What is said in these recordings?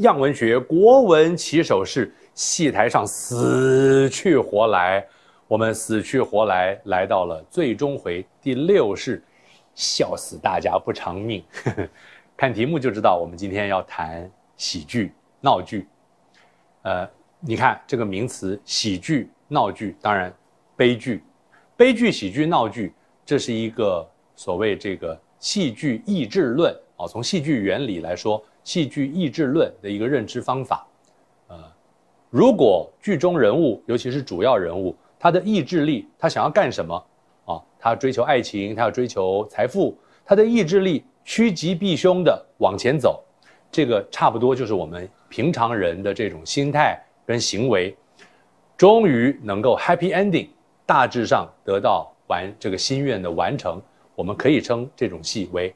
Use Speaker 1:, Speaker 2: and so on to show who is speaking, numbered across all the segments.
Speaker 1: 样文学国文起手式，戏台上死去活来，我们死去活来来到了最终回第6式，笑死大家不偿命。看题目就知道，我们今天要谈喜剧、闹剧。你看这个名词，喜剧、闹剧，当然悲剧、喜剧、闹剧，这是一个所谓这个戏剧意志论啊，从戏剧原理来说，戏剧意志论的一个认知方法。如果剧中人物，尤其是主要人物，他的意志力，他想要干什么啊？他追求爱情，他要追求财富，他的意志力趋吉避凶的往前走，这个差不多就是我们平常人的这种心态跟行为，终于能够 happy ending， 大致上得到这个心愿的完成，我们可以称这种戏为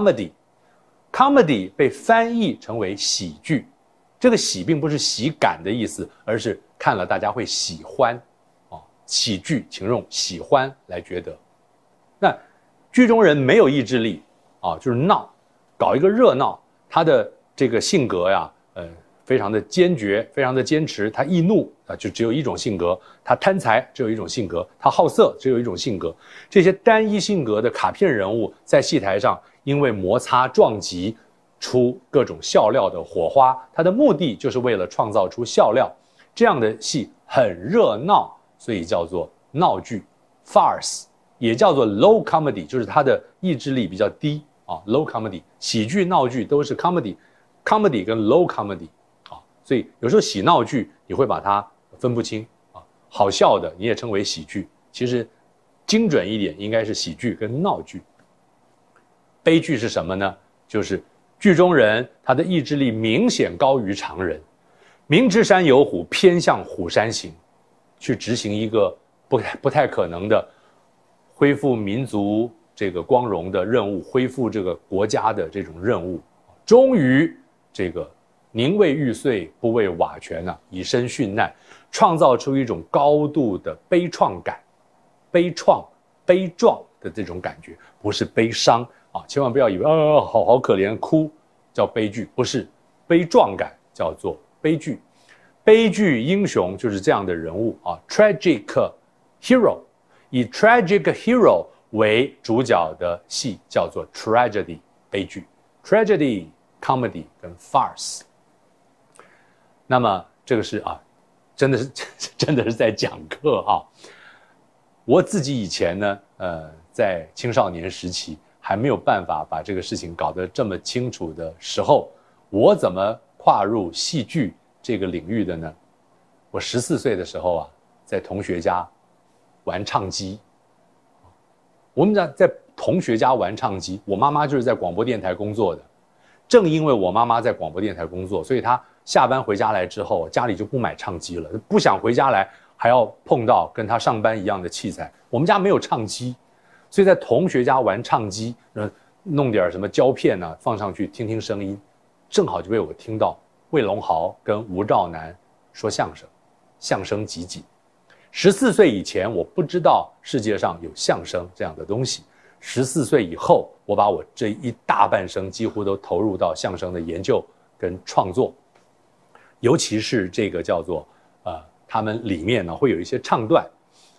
Speaker 1: comedy。comedy 被翻译成为喜剧，这个喜并不是喜感的意思，而是看了大家会喜欢啊。喜剧请用喜欢来觉得。那剧中人没有意志力啊，就是闹，搞一个热闹，他的这个性格呀，非常的坚决，非常的坚持。他易怒啊，就只有一种性格；他贪财，只有一种性格；他好色，只有一种性格。这些单一性格的卡片人物在戏台上，因为摩擦撞击，出各种笑料的火花。他的目的就是为了创造出笑料。这样的戏很热闹，所以叫做闹剧 （farce）， 也叫做 low comedy， 就是他的意志力比较低啊。low comedy， 喜剧、闹剧都是 comedy 跟 low comedy。所以有时候喜闹剧你会把它分不清啊，好笑的你也称为喜剧，其实精准一点应该是喜剧跟闹剧。悲剧是什么呢？就是剧中人他的意志力明显高于常人，明知山有虎，偏向虎山行，去执行一个不太可能的恢复民族这个光荣的任务，恢复这个国家的这种任务，终于这个宁为玉碎不为瓦全啊，以身殉难，创造出一种高度的悲怆感，悲壮的这种感觉，不是悲伤啊，千万不要以为好可怜哭叫悲剧，不是，悲壮感叫做悲剧。悲剧英雄就是这样的人物啊 ，tragic hero， 以 tragic hero 为主角的戏叫做 tragedy， 悲剧 ，tragedy、comedy 跟 farce。那么这个是啊，真的是在讲课啊。我自己以前呢，在青少年时期还没有办法把这个事情搞得这么清楚的时候，我怎么跨入戏剧这个领域的呢？我14岁的时候啊，在同学家玩唱机。我们在同学家玩唱机，我妈妈就是在广播电台工作的。正因为我妈妈在广播电台工作，所以她下班回家来之后，家里就不买唱机了，不想回家来还要碰到跟她上班一样的器材。我们家没有唱机，所以在同学家玩唱机，弄点什么胶片啊放上去听听声音，正好就被我听到魏龙豪跟吴兆南说相声，相声集锦。14岁以前我不知道世界上有相声这样的东西，14岁以后我把我这一大半生几乎都投入到相声的研究跟创作，尤其是这个叫做他们里面呢会有一些唱段，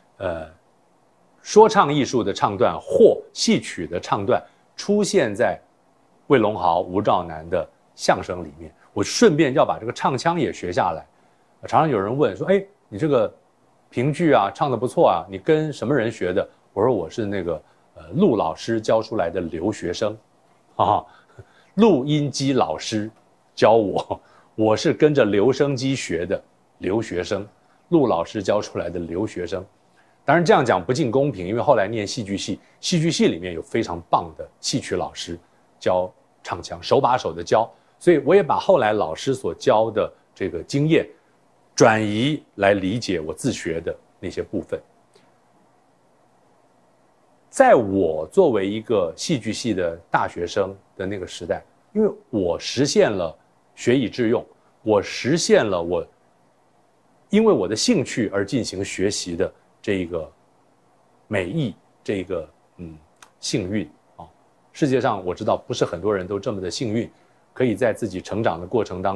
Speaker 1: 说唱艺术的唱段或戏曲的唱段出现在魏龙豪、吴兆南的相声里面，我顺便要把这个唱腔也学下来。常常有人问说，你这个评剧啊唱得不错啊，你跟什么人学的？我说我是那个陆老师教出来的留学生啊，录音机老师教我，我是跟着留声机学的留学生，陆老师教出来的留学生。当然这样讲不尽公平，因为后来念戏剧系，戏剧系里面有非常棒的戏曲老师教唱腔，手把手的教，所以我也把后来老师所教的这个经验转移来理解我自学的那些部分。在我作为一个戏剧系的大学生的那个时代，因为我实现了学以致用，我实现了我因为我的兴趣而进行学习的这个美意，这个幸运啊。世界上我知道不是很多人都这么的幸运，可以在自己成长的过程当中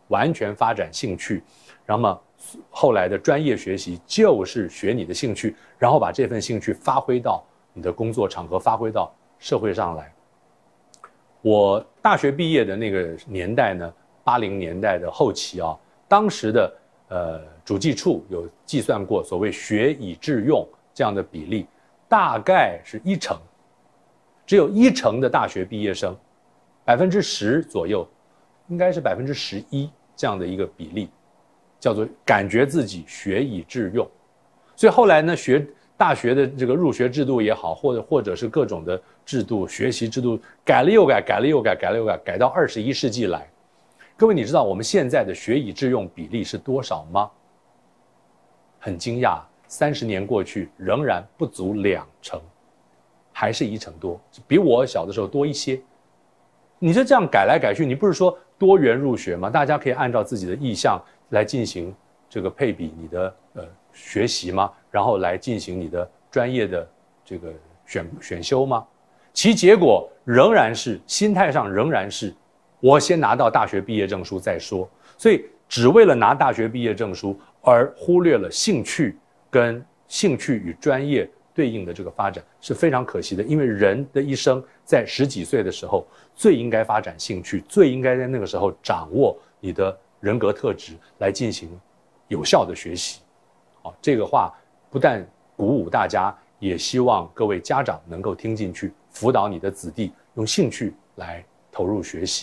Speaker 1: 完全发展兴趣，然后后来的专业学习就是学你的兴趣，然后把这份兴趣发挥到你的工作场合，发挥到社会上来。我大学毕业的那个年代呢，80年代的后期啊，当时的主计处有计算过所谓学以致用这样的比例，大概是1%，只有1%的大学毕业生，10%左右，应该是11%这样的一个比例，叫做感觉自己学以致用。所以后来呢，大学的这个入学制度也好，或者是各种的制度、学习制度改了又改，改了又改，改了又改，改到21世纪来。各位，你知道我们现在的学以致用比例是多少吗？很惊讶，30年过去仍然不足2%，还是1%多，比我小的时候多一些。你就这样改来改去，你不是说多元入学吗？大家可以按照自己的意向来进行这个配比你的学习吗？然后来进行你的专业的这个选修吗？其结果仍然是心态上仍然是我先拿到大学毕业证书再说。所以只为了拿大学毕业证书而忽略了兴趣跟兴趣与专业对应的这个发展，是非常可惜的。因为人的一生在10几岁的时候最应该发展兴趣，最应该在那个时候掌握你的人格特质来进行有效的学习。这个话不但鼓舞大家，也希望各位家长能够听进去，辅导你的子弟用兴趣来投入学习。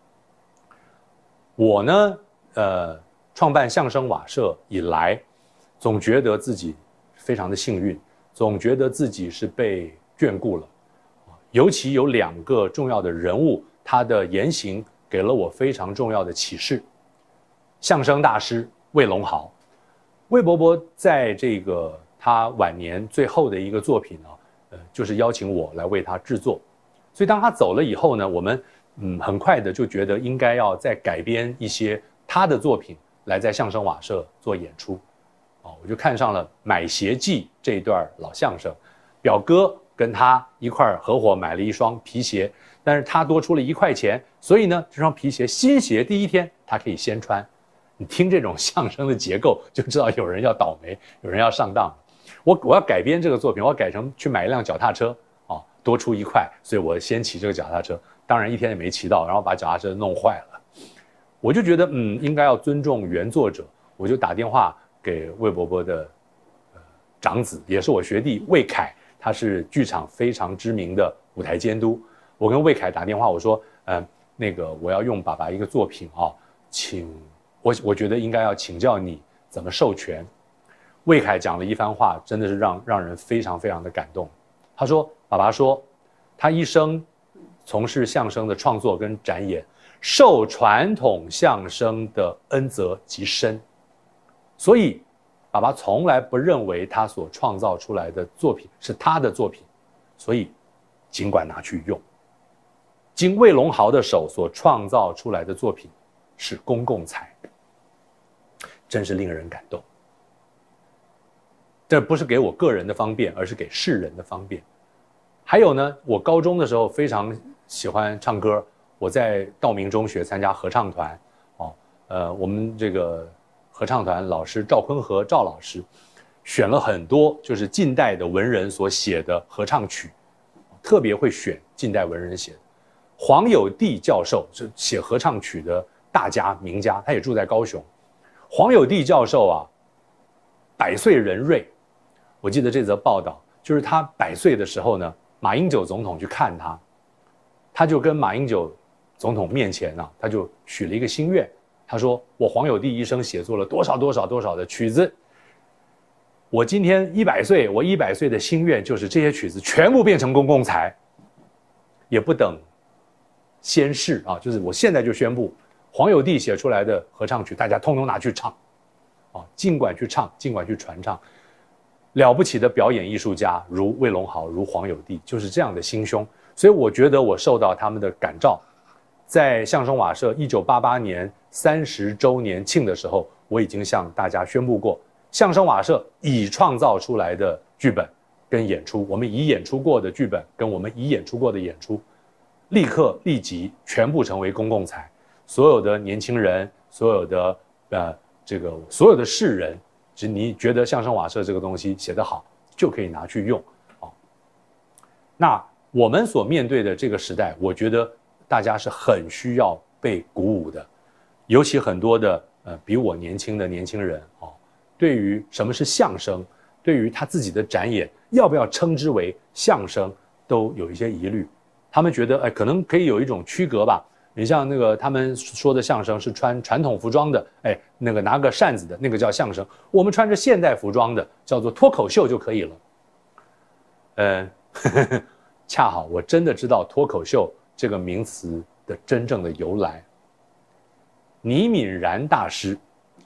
Speaker 1: 我呢，创办相声瓦舍以来，总觉得自己非常的幸运，总觉得自己是被眷顾了。尤其有2个重要的人物，他的言行给了我非常重要的启示。相声大师魏龙豪，魏伯伯在这个他晚年最后的一个作品呢，就是邀请我来为他制作。所以当他走了以后呢，我们很快的就觉得应该要再改编一些他的作品来在相声瓦舍做演出。我就看上了《买鞋记》这一段老相声，表哥跟他一块合伙买了一双皮鞋，但是他多出了1块钱，所以呢，这双皮鞋新鞋第一天他可以先穿。你听这种相声的结构，就知道有人要倒霉，有人要上当。我要改编这个作品，我要改成去买一辆脚踏车，多出1块，所以我先骑这个脚踏车，当然1天也没骑到，然后把脚踏车弄坏了。我就觉得应该要尊重原作者，我就打电话给魏伯伯的长子，也是我学弟魏凯，他是剧场非常知名的舞台监督。我跟魏凯打电话，我说那个我要用爸爸一个作品请我觉得应该要请教你怎么授权。魏凯讲了一番话，真的是让人非常非常的感动。他说爸爸说他一生从事相声的创作跟展演，受传统相声的恩泽极深，所以爸爸从来不认为他所创造出来的作品是他的作品，所以尽管拿去用。经魏龙豪的手所创造出来的作品是公共财，真是令人感动。这不是给我个人的方便，而是给世人的方便。还有呢，我高中的时候非常喜欢唱歌，我在道明中学参加合唱团，我们这个合唱团老师赵坤和赵老师选了很多就是近代的文人所写的合唱曲，特别会选近代文人写的。黄有地教授是写合唱曲的大家名家，他也住在高雄。黄有地教授100岁人瑞，我记得这则报道，就是他100岁的时候呢，马英九总统去看他，他就跟马英九总统面前他就许了一个心愿，他说我黄有地一生写作了多少多少多少的曲子，我今天100岁，我100岁的心愿就是这些曲子全部变成公共财，也不等先试就是我现在就宣布，黄有地写出来的合唱曲大家通通拿去唱，尽管去唱，尽管去传唱。了不起的表演艺术家如魏龙豪，如黄有地，就是这样的心胸。所以我觉得我受到他们的感召，在相声瓦舍1988年30周年庆的时候，我已经向大家宣布过，相声瓦舍已创造出来的剧本跟演出，我们已演出过的剧本跟我们已演出过的演出，立即全部成为公共财。 所有的年轻人，所有的所有的世人，只你觉得相声瓦舍这个东西写得好，就可以拿去用啊。那我们所面对的这个时代，我觉得大家是很需要被鼓舞的，尤其很多的比我年轻的年轻人啊，对于什么是相声，对于他自己的展演要不要称之为相声，都有一些疑虑。他们觉得，可能可以有一种区隔吧。你像那个他们说的相声是穿传统服装的，那个拿个扇子的那个叫相声，我们穿着现代服装的叫做脱口秀就可以了。恰好我真的知道脱口秀这个名词的真正的由来。倪敏然大师，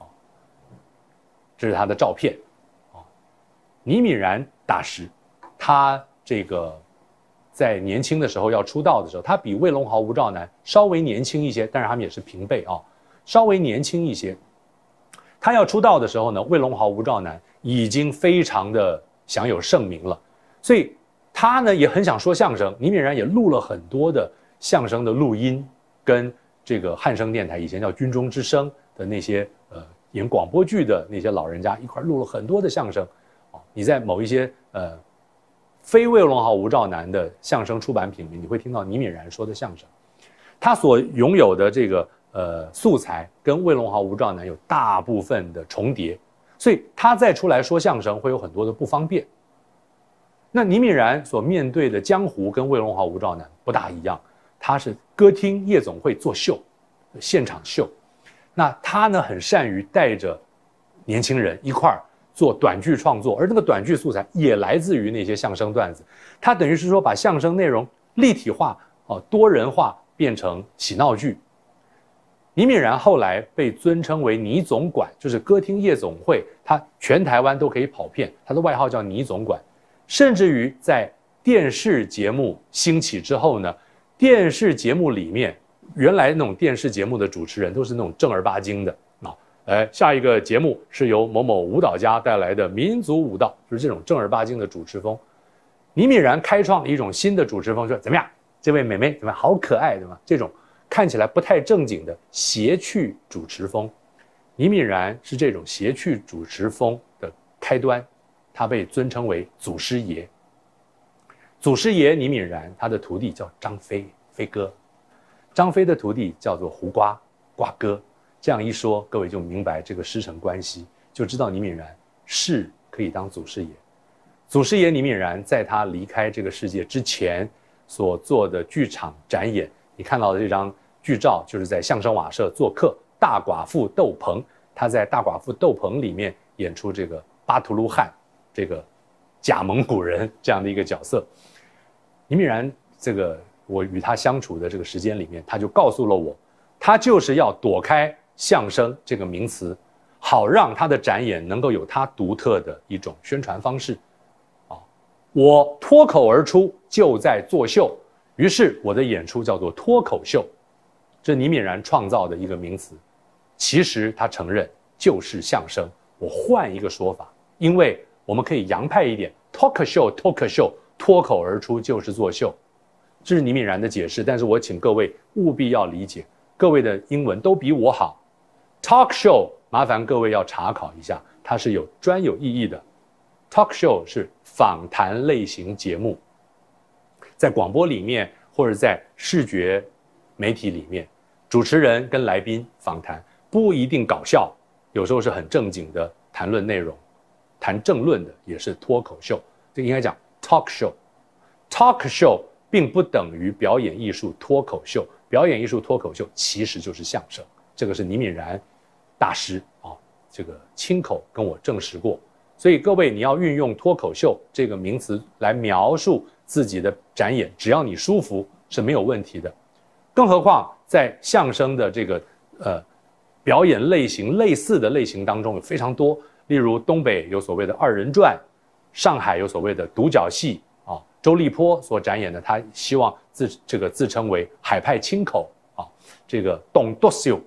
Speaker 1: 这是他的照片，倪敏然大师，他这个在年轻的时候要出道的时候，他比魏龙豪、吴兆南稍微年轻一些，但是他们也是平辈啊，稍微年轻一些。他要出道的时候呢，魏龙豪、吴兆南已经非常的享有盛名了，所以他呢也很想说相声。倪敏然也录了很多的相声的录音，跟这个汉声电台以前叫军中之声的那些演广播剧的那些老人家一块录了很多的相声。你在某一些非魏龙豪、吴兆南的相声出版品里，你会听到倪敏然说的相声。他所拥有的这个素材跟魏龙豪、吴兆南有大部分的重叠，所以他再出来说相声会有很多的不方便。那倪敏然所面对的江湖跟魏龙豪、吴兆南不大一样，他是歌厅夜总会做秀，现场秀。那他呢很善于带着年轻人一块儿做短剧创作，而那个短剧素材也来自于那些相声段子。他等于是说把相声内容立体化、多人化，变成喜闹剧。倪敏然后来被尊称为倪总管，就是歌厅夜总会，他全台湾都可以跑遍，他的外号叫倪总管。甚至于在电视节目兴起之后呢，电视节目里面原来那种电视节目的主持人都是那种正儿八经的下一个节目是由某某舞蹈家带来的民族舞蹈，就是这种正儿八经的主持风。倪敏然开创了一种新的主持风，说怎么样，这位美眉怎么样，好可爱，对吗？这种看起来不太正经的谐趣主持风，倪敏然是这种谐趣主持风的开端，他被尊称为祖师爷。祖师爷倪敏然，他的徒弟叫张飞，飞哥，张飞的徒弟叫做胡瓜，瓜哥。这样一说，各位就明白这个师承关系，就知道倪敏然是可以当祖师爷。祖师爷倪敏然在他离开这个世界之前所做的剧场展演，你看到的这张剧照就是在相声瓦舍做客大寡妇窦鹏，他在大寡妇窦鹏里面演出这个巴图鲁汗，这个假蒙古人这样的一个角色。倪敏然这个我与他相处的这个时间里面，他就告诉了我，他就是要躲开相声这个名词，好让他的展演能够有他独特的一种宣传方式。我脱口而出就在作秀，于是我的演出叫做脱口秀，这倪敏然创造的一个名词。其实他承认就是相声，我换一个说法，因为我们可以洋派一点 ，talk show， 脱口而出就是作秀，这是倪敏然的解释。但是我请各位务必要理解，各位的英文都比我好 ，talk show 麻烦各位要查考一下，它是有专有意义的。talk show 是访谈类型节目，在广播里面或者在视觉媒体里面，主持人跟来宾访谈不一定搞笑，有时候是很正经的谈论内容，谈政论的也是脱口秀，这应该讲 talk show。talk show 并不等于表演艺术脱口秀，表演艺术脱口秀其实就是相声，这个是倪敏然大师这个亲口跟我证实过。所以各位，你要运用脱口秀这个名词来描述自己的展演，只要你舒服是没有问题的。更何况在相声的这个表演类型类似的类型当中有非常多，例如东北有所谓的二人转，上海有所谓的独角戏周立波所展演的，他希望自称为海派清口这个董笃秀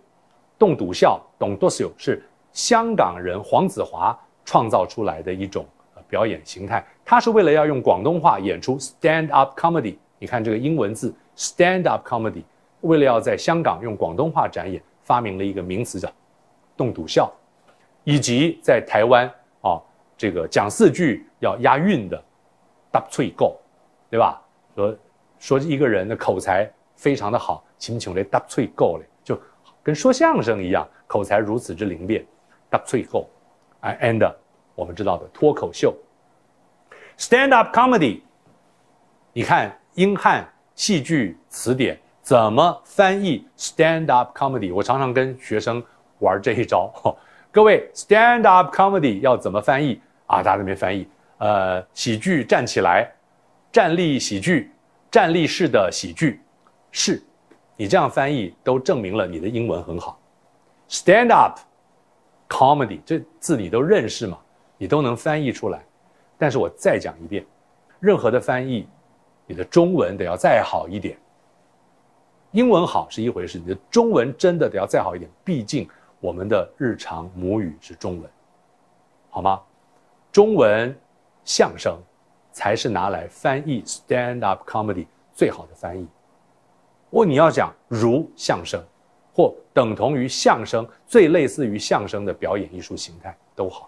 Speaker 1: 是香港人黄子华创造出来的一种表演形态，他是为了要用广东话演出 stand up comedy。你看这个英文字 stand up comedy， 为了要在香港用广东话展演，发明了一个名词叫冻笃笑，以及在台湾这个讲4句要押韵的搭脆够，对吧？说一个人的口才非常的好，请来搭脆够嘞，就跟说相声一样，口才如此之灵便，搭脆够。and 我们知道的脱口秀 ，stand up comedy， 你看英汉戏剧词典怎么翻译 stand up comedy？ 我常常跟学生玩这一招。各位 stand up comedy 要怎么翻译啊？大家那边翻译，喜剧站起来，站立喜剧，站立式的喜剧，是，你这样翻译都证明了你的英文很好。stand up comedy 这字你都认识嘛，你都能翻译出来。但是我再讲一遍，任何的翻译，你的中文得要再好一点。英文好是一回事，你的中文真的得要再好一点，毕竟我们的日常母语是中文，好吗？中文相声才是拿来翻译 stand up comedy 最好的翻译。你要讲如相声，或等同于相声，最类似于相声的表演艺术形态都好。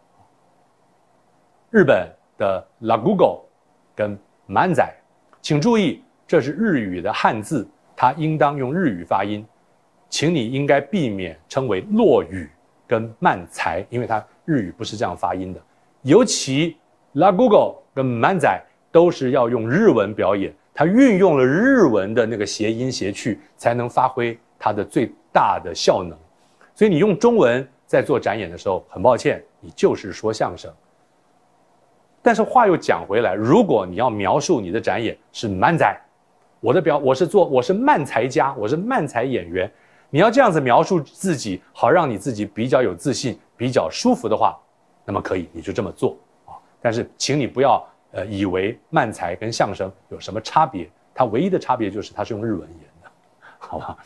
Speaker 1: 日本的 Lagugo 跟漫才，请注意，这是日语的汉字，它应当用日语发音，请你应该避免称为落语跟漫才，因为它日语不是这样发音的。尤其 Lagugo 跟漫才都是要用日文表演，它运用了日文的那个谐音谐趣，才能发挥它的最大的效能。所以你用中文在做展演的时候，很抱歉，你就是说相声。但是话又讲回来，如果你要描述你的展演是漫才，我是漫才家，我是漫才演员，你要这样子描述自己，好让你自己比较有自信，比较舒服的话，那么可以，你就这么做啊。但是请你不要以为漫才跟相声有什么差别，它唯一的差别就是它是用日文演的，好吧？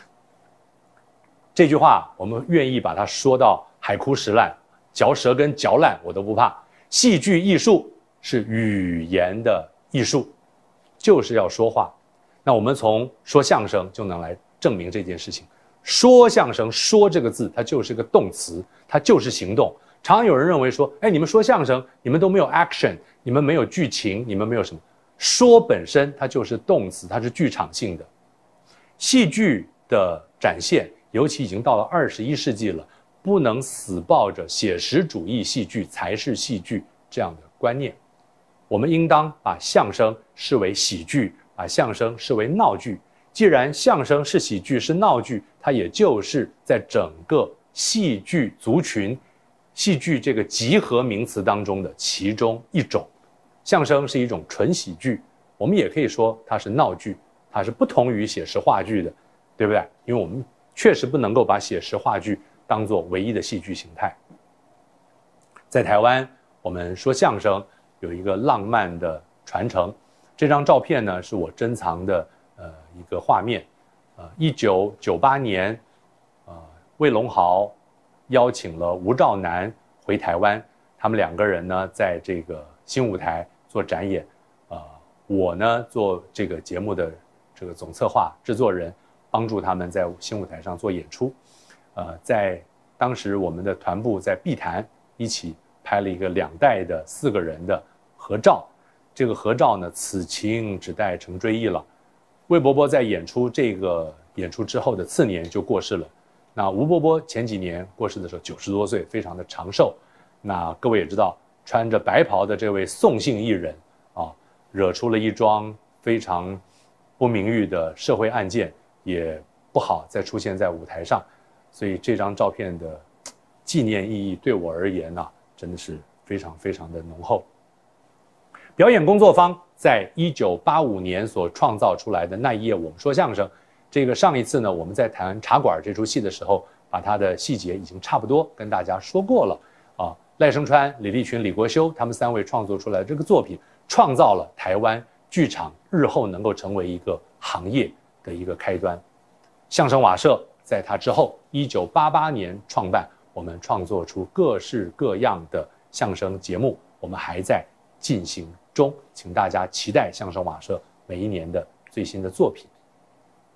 Speaker 1: 这句话我们愿意把它说到海枯石烂，嚼舌根嚼烂我都不怕。戏剧艺术是语言的艺术，就是要说话。那我们从说相声就能来证明这件事情。说相声，说这个字，它就是个动词，它就是行动。常常有人认为说，你们说相声，你们都没有 action， 你们没有剧情，你们没有什么。说本身它就是动词，它是剧场性的。戏剧的展现，尤其已经到了21世纪了，不能死抱着写实主义戏剧才是戏剧这样的观念。我们应当把相声视为喜剧，把相声视为闹剧。既然相声是喜剧是闹剧，它也就是在整个戏剧族群、戏剧这个集合名词当中的其中一种。相声是一种纯喜剧，我们也可以说它是闹剧，它是不同于写实话剧的，对不对？因为我们确实不能够把写实话剧当作唯一的戏剧形态。在台湾，我们说相声有一个浪漫的传承。这张照片呢，是我珍藏的一个画面。1998年，魏龙豪邀请了吴兆南回台湾，他们2个人呢在这个新舞台做展演。我呢做这个节目的这个总策划制作人，帮助他们在新舞台上做演出。在当时我们的团部在碧潭一起拍了一个2代的4个人的合照。这个合照呢，此情只待成追忆了。魏伯伯在演出之后的次年就过世了。那吴伯伯前几年过世的时候90多岁，非常的长寿。那各位也知道，穿着白袍的这位宋姓艺人惹出了一桩非常不名誉的社会案件，也不好再出现在舞台上。所以这张照片的纪念意义对我而言呢，真的是非常非常的浓厚。表演工作坊在1985年所创造出来的那一夜我们说相声，这个上一次呢我们在谈茶馆这出戏的时候，把它的细节已经差不多跟大家说过了啊。赖声川、李立群、李国修他们3位创作出来的这个作品，创造了台湾剧场日后能够成为一个行业的一个开端。相声瓦舍在它之后，1988年创办，我们创作出各式各样的相声节目，我们还在进行中，请大家期待相声瓦舍每一年的最新的作品。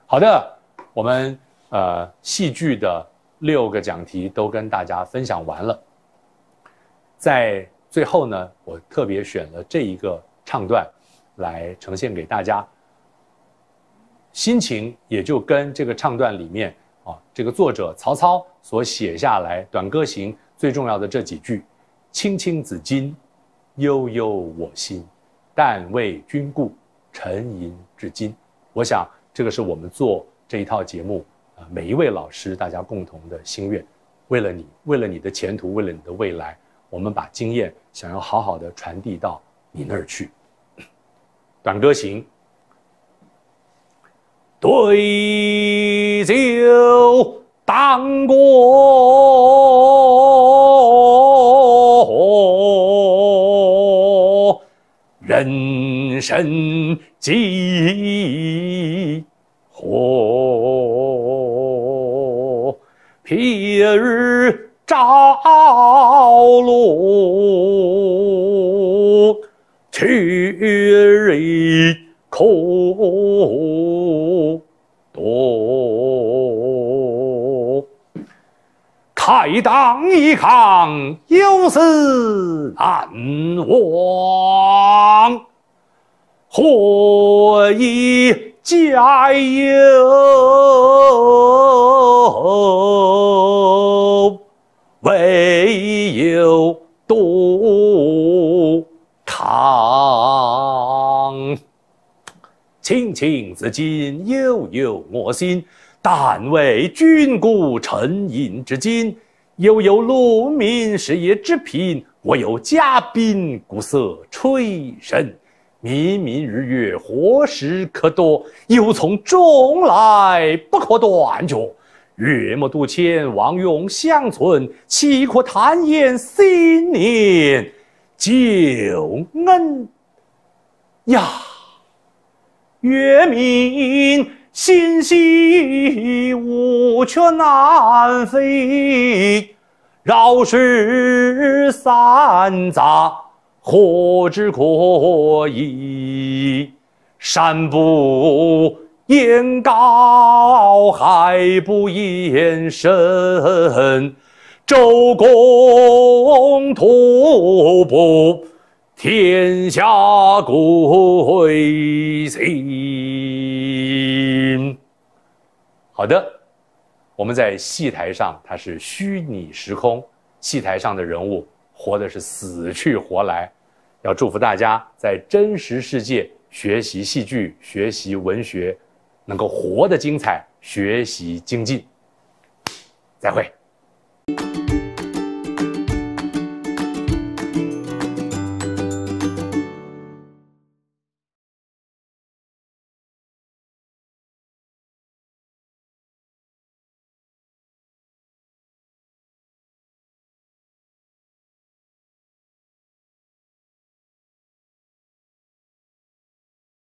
Speaker 1: 好的，我们戏剧的6个讲题都跟大家分享完了。在最后呢，我特别选了这一个唱段来呈现给大家，心情也就跟这个唱段里面这个作者曹操所写下来《短歌行》最重要的这几句：青青子衿，悠悠我心，但为君故，沉吟至今。我想这个是我们做这一套节目每一位老师大家共同的心愿。为了你，为了你的前途，为了你的未来，我们把经验想要好好的传递到你那儿去。短歌行，对酒当歌，人生几何？譬如朝露，去日可多。开当一抗，有事难忘，何以解忧？唯有杜康。青青子衿，悠悠我心，但为君故，沉吟至今。悠悠鹿鸣，食野之苹，我有嘉宾，鼓瑟吹笙。明明日月，何时可掇？忧从中来，不可断绝。月末渡迁，望永相存，岂可叹言新年旧恩呀？月明星稀，乌鹊南飞。绕石三匝，何之可以？山不言高，海不言深。周公吐哺，天下归心。好的，我们在戏台上，它是虚拟时空，戏台上的人物活的是死去活来。要祝福大家在真实世界学习戏剧、学习文学，能够活得精彩，学习精进。再会。